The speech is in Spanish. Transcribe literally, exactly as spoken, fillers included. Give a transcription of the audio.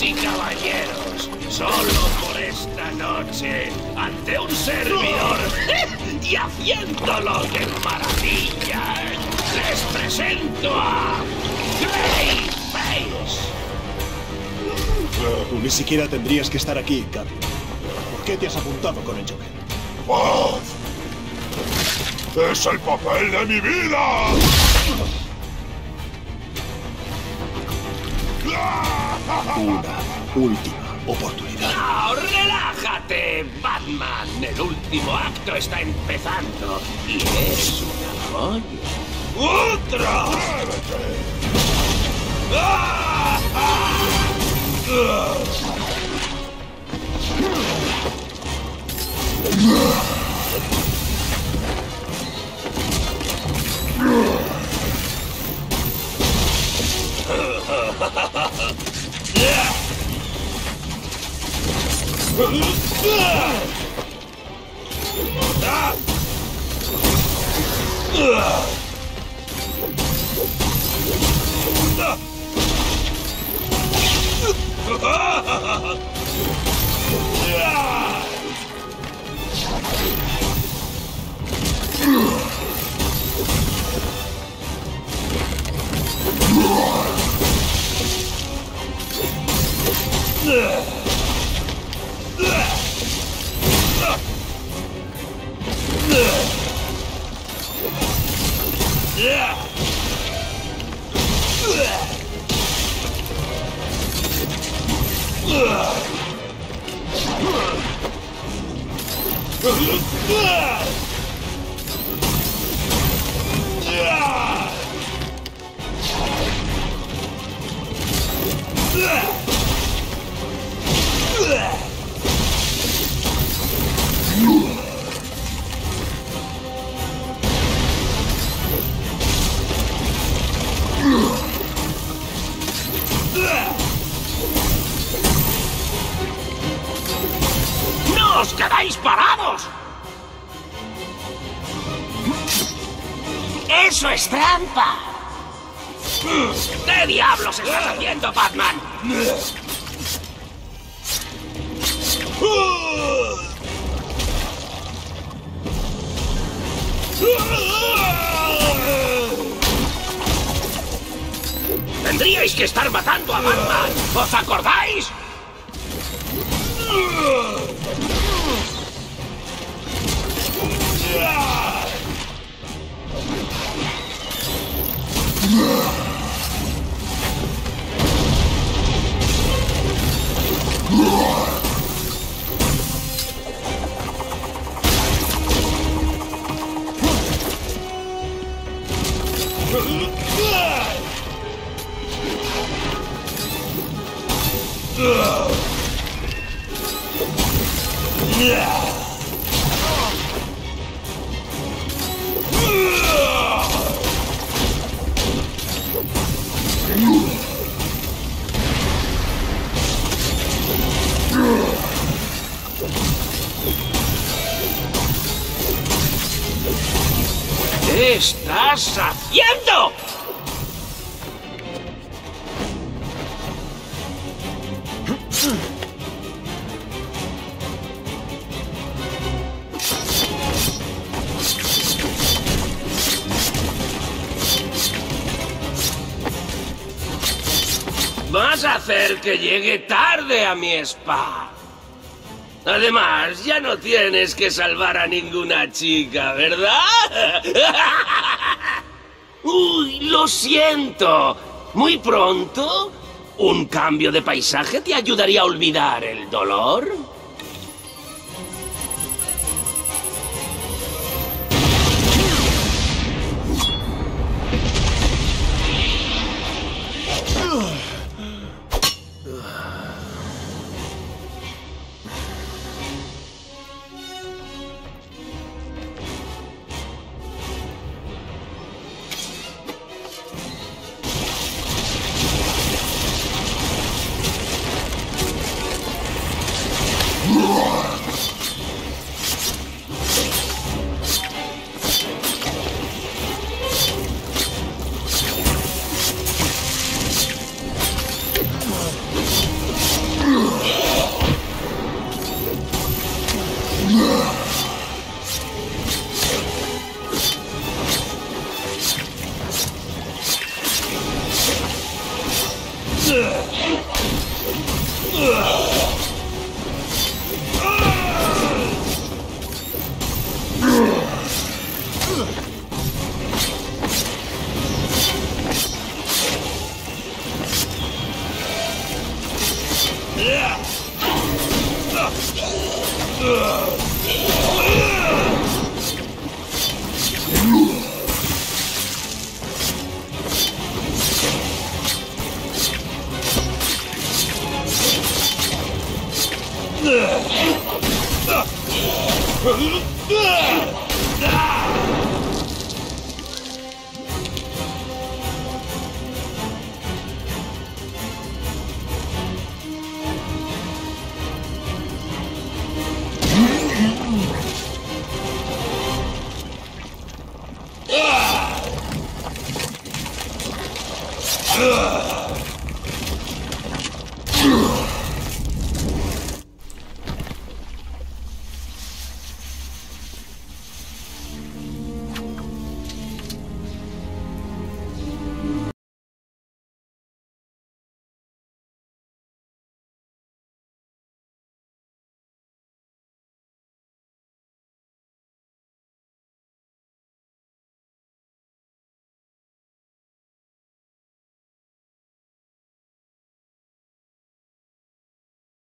Damas y caballeros, solo por esta noche, ante un servidor y haciéndolo de maravilla, les presento a Clayface. Tú ni siquiera tendrías que estar aquí, Capi. ¿Por qué te has apuntado con el Joker? ¡Paz! ¡Es el papel de mi vida! Una última oportunidad. ¡No, relájate, Batman! El último acto está empezando y es una joya. ¡Otra! ¡Ah! ¡Ah! ¡No os quedáis parados! ¡Eso es trampa! ¿Qué diablos estás haciendo, Batman? Tendríais que estar matando a Batman. ¿Os acordáis? ¿Qué estás haciendo? Vas a hacer que llegue tarde a mi spa. Además, ya no tienes que salvar a ninguna chica, ¿verdad? Uy, lo siento. Muy pronto, ¿un cambio de paisaje te ayudaría a olvidar el dolor? ¡No!